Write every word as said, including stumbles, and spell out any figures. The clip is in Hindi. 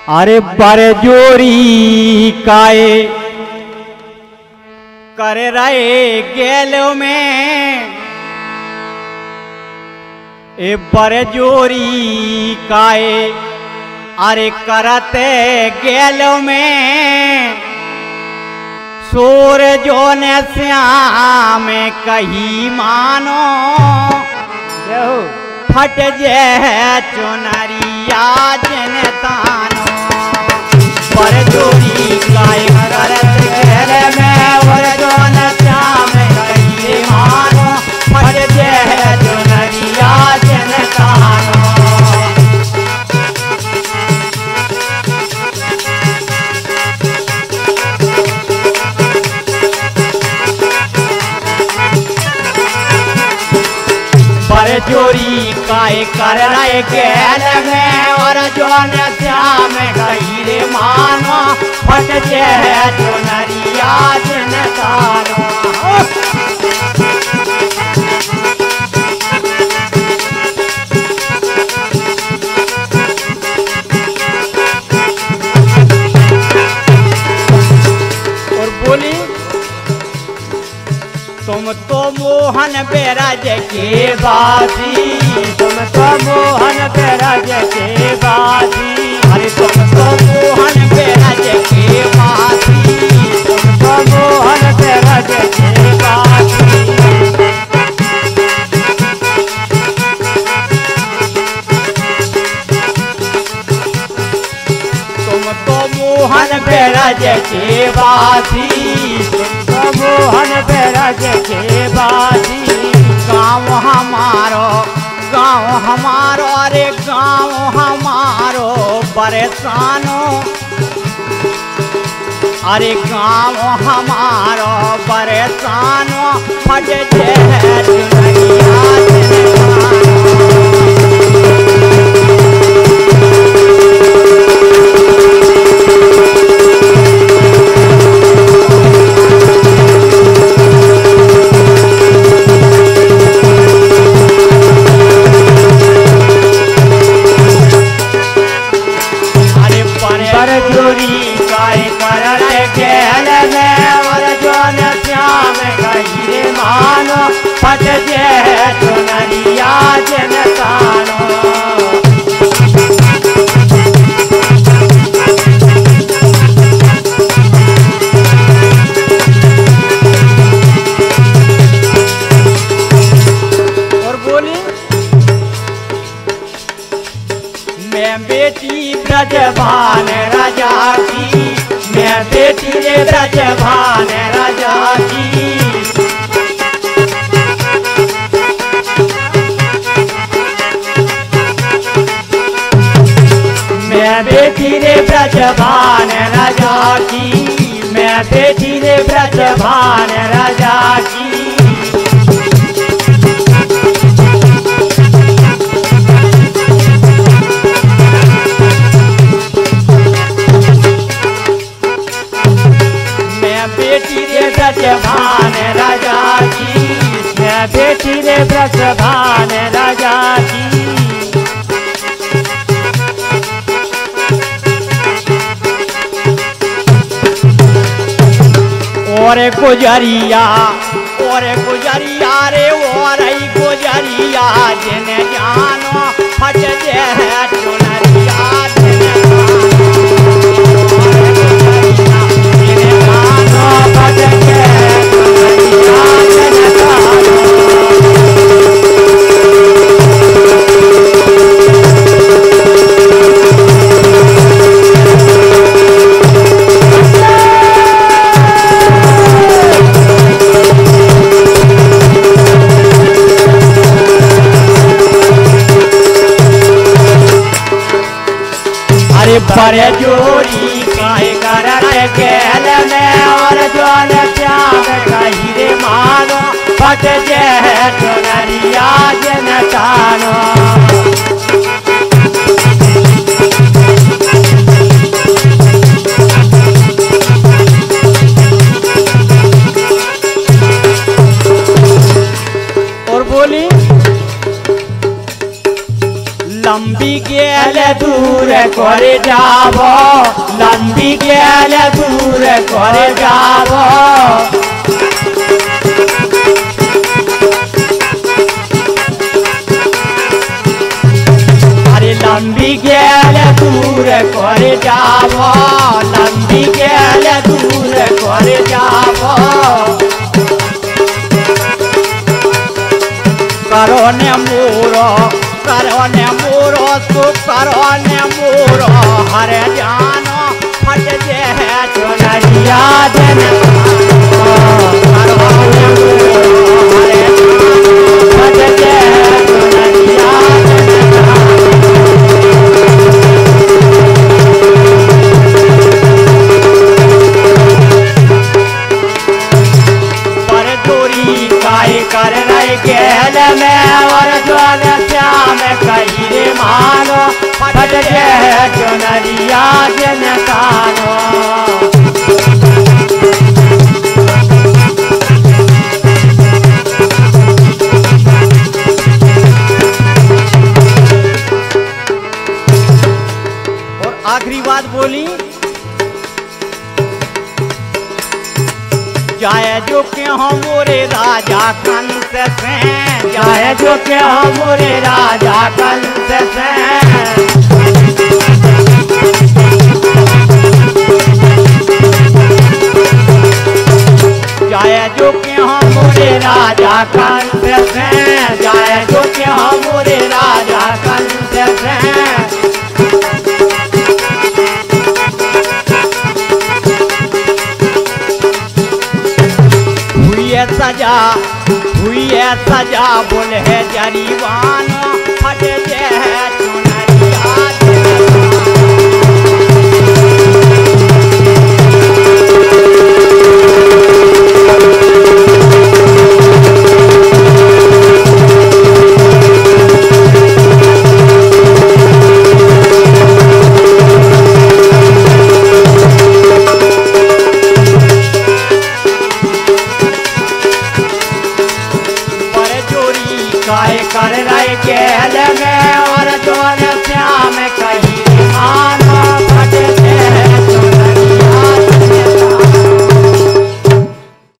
अरे बरजोरी काए कर रहे गेलो में, ए बरजोरी काए अरे करते गेलो में, सूरजो ने श्याम कही मानो फट जे चुनरिया जन तानो। बरजोरी काए करते गेलो में, सूरजो ने श्याम कही मानो फट जे चुनरिया जन तानो। बरजोरी काए कर रहे गेल में, और जो न श्याम कही रे मानो फट जे चुनरिया जन तानो। और बोली तुम तो मोहन बेराज के बाजी, तुम तो मोहन बेराज के बाजी, अरे तुम तो मोहन बेराज के बाजी, तुम तो मोहन बेराज के बाजी। तुम तो मोहन बेराज के बाजी, मोहन बेराज के बाजी। गाँव हमारो गाँव हमारो अरे गाँव हमारो परेशानो, अरे गाँव हमारो परेशानो फट जे चुनरिया फट जे चुनरिया जन तानो। और बोली मैं बेटी ब्रजभान राजा की, मैं बेटी रे ब्रजभान राजा की। मैं बेटी रे ब्रजभान राजा की, मैं बेटी रे ब्रजभान राजा की। मैं बेटी रे ब्रजभान राजा की, मैं बेटी रे ब्रजभान राजा की। और गुजरिया और गुजरिया रे और गुजरिया जिन जानो फट जे चुनरिया जिन जानो फट जे चुनरिया जिन जानो। बरजोरी काहे कर रहे गेल में, और जो न श्याम कही रे मानो फट जे चुनरिया जन तानो। और बोली लंबी गेल दूर करे जाब, लंबी गेल दूर करे जाब, अरे लंबी गेल दूर करे जाब, लंबी गेल दूर करे जाब, करो ने मोरो करो ने मोरो तू करो ने मोरो हरे जानो फट जे है चुनरिया जन करो ने मोरो हरे जानो फट जे है चुनरिया जन पर दूरी काय कर रहे गेल में और ज्वाल श्याम कही रे मानो फट जे चुनरिया जन कानो और आखिरी बात बोली जाए जो के हमरे राजा कंस से, जाए जो के हमरे राजा कंस से, जाए जो के हमरे राजा कंस से, जाए जो के हमरे राजा कंस से, सजा हुई है सजा बोले है जरीवान फट जे है चुनरिया काय कर रहे गेल में और ज्वाल श्याम कही मान